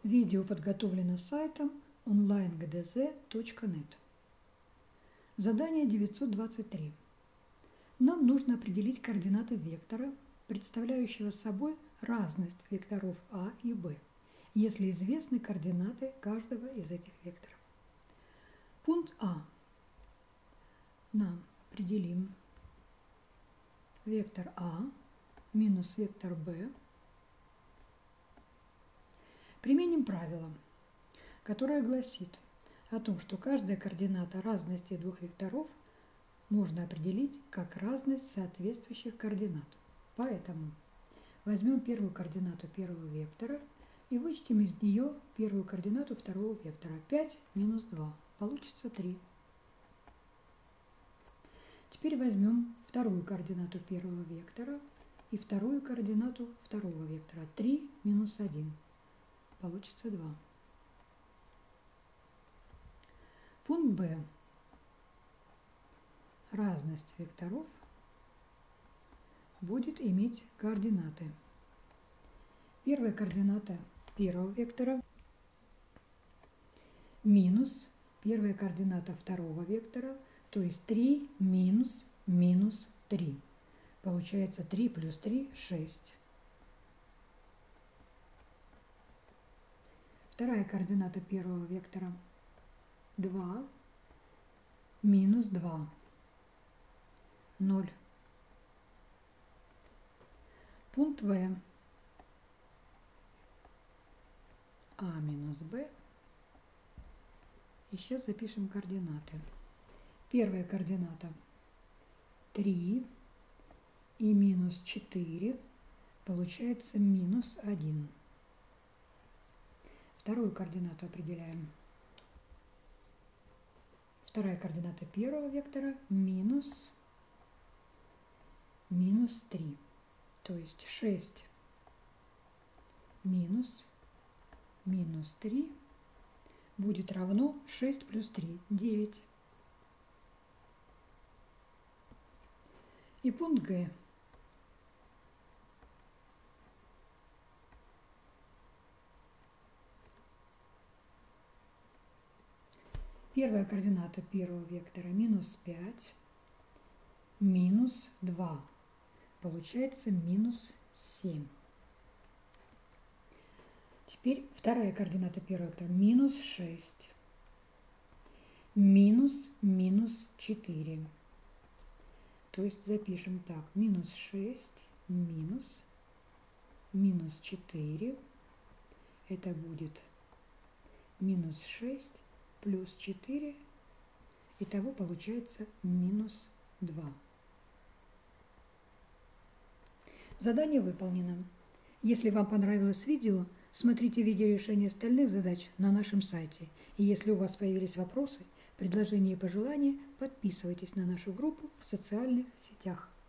Видео подготовлено сайтом onlinegdz.net. Задание 923. Нам нужно определить координаты вектора, представляющего собой разность векторов А и Б, если известны координаты каждого из этих векторов. Пункт А. Нам определим вектор А минус вектор Б. Применим правило, которое гласит о том, что каждая координата разности двух векторов можно определить как разность соответствующих координат. Поэтому возьмем первую координату первого вектора и вычтем из нее первую координату второго вектора. 5 минус 2. Получится 3. Теперь возьмем вторую координату первого вектора и вторую координату второго вектора. 3 минус 1. Получится 2. Пункт Б. Разность векторов будет иметь координаты. Первая координата первого вектора минус первая координата второго вектора, то есть 3 минус 3. Получается 3 плюс 3 – 6. Вторая координата первого вектора 2 минус 2 – 0. Пункт В. А минус Б. И сейчас запишем координаты. Первая координата 3 и минус 4 получается минус 1. Вторую координату определяем. Вторая координата первого вектора минус 3. То есть 6 минус 3 будет равно 6 плюс 3 – 9. И пункт Г. Первая координата первого вектора минус 5, минус 2. Получается минус 7. Теперь вторая координата первого вектора минус 6, минус 4. То есть запишем так, минус 6 минус 4. Это будет минус 6 плюс 4. Итого получается минус 2. Задание выполнено. Если вам понравилось видео, смотрите видео решения остальных задач на нашем сайте. И если у вас появились вопросы, предложения и пожелания, подписывайтесь на нашу группу в социальных сетях.